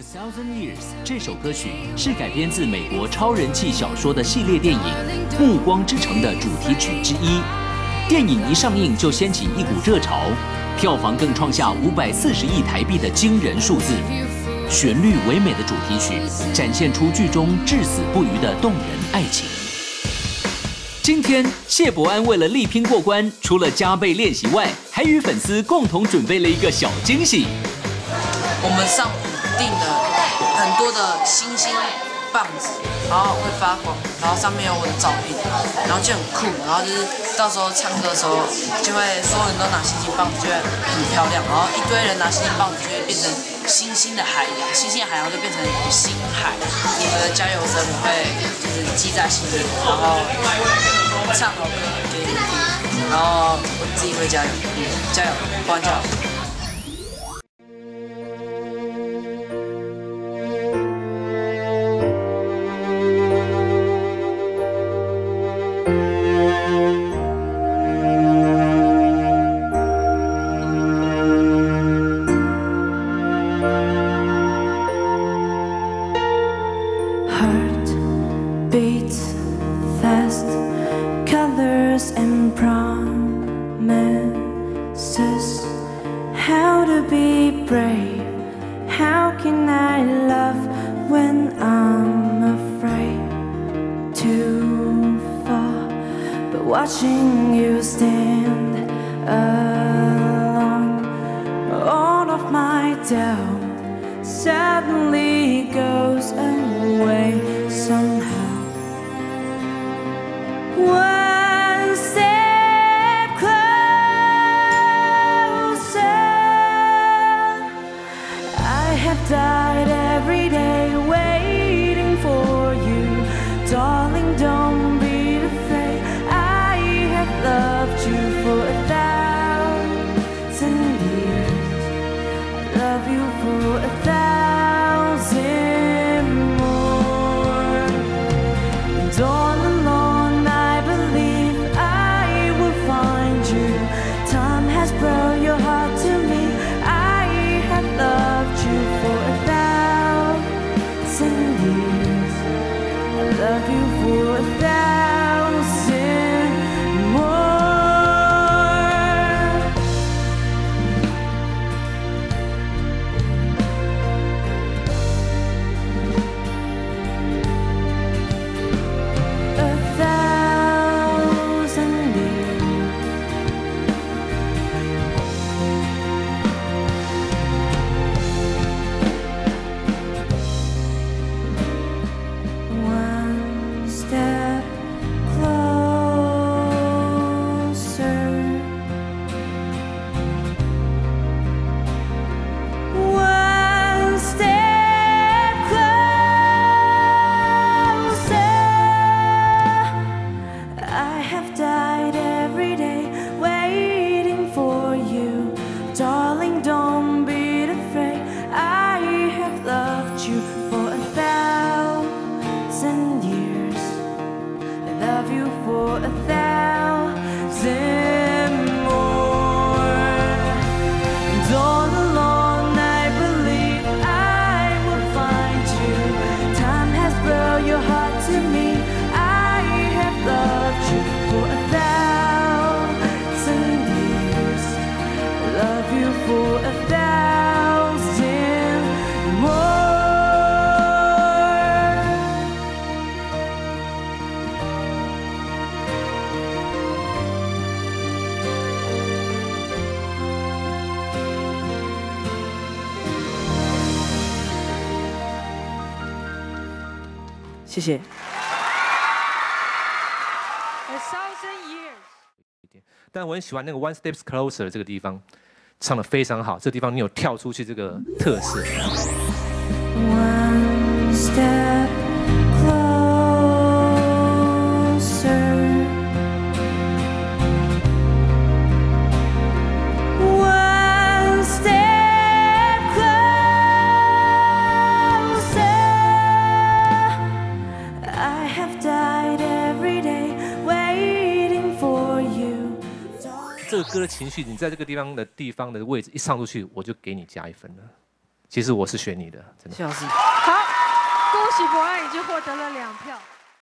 Thousand Years》这首歌曲是改编自美国超人气小说的系列电影《暮光之城》的主题曲之一。电影一上映就掀起一股热潮，票房更创下540亿台币的惊人数字。旋律唯美的主题曲，展现出剧中至死不渝的动人爱情。今天，谢伯安为了力拼过关，除了加倍练习外，还与粉丝共同准备了一个小惊喜。 我们上午订了很多的星星棒子，然后会发光，然后上面有我的照片，然后就很酷，然后就是到时候唱歌的时候，就会所有人都拿星星棒子，就会很漂亮，然后一堆人拿星星棒子，就会变成星星的海洋，星星的海洋就变成星海。你们的加油声我会就是记在心里，然后唱好歌给你听，然后我自己会加油，加油，不然加油。 Beats fast, colors and promises. How to be brave? How can I love when I'm afraid to fall? But watching you stand alone, all of my doubt suddenly goes away somehow. One step closer. I have died every day waiting for you. Darling, don't be afraid. I have loved you for 1,000 years. I love you for 1,000 more. And all alone I believe I will find you. Time has brought your heart to me. I have loved you for 1,000 years. I love you for 1,000 more. One step closer. One step closer. I have died every day waiting for you. Darling, don't be afraid. I have loved you for 1,000 years. I love you for 1,000 more. And all along I believe I will find you. Time has brought your heart to me. I have loved you for 1,000 years. I love you for 1,000 more. 谢谢。 但我很喜欢那个 One Steps Closer 这个地方，唱得非常好。这个地方你有跳出去这个特色。 One step closer. One step closer. I have died every day waiting for you. 这个歌的情绪，你在这个地方的位置一上出去，我就给你加1分了。 其实我是选你的，真的。 谢老师。 好，恭喜博安已经获得了2票。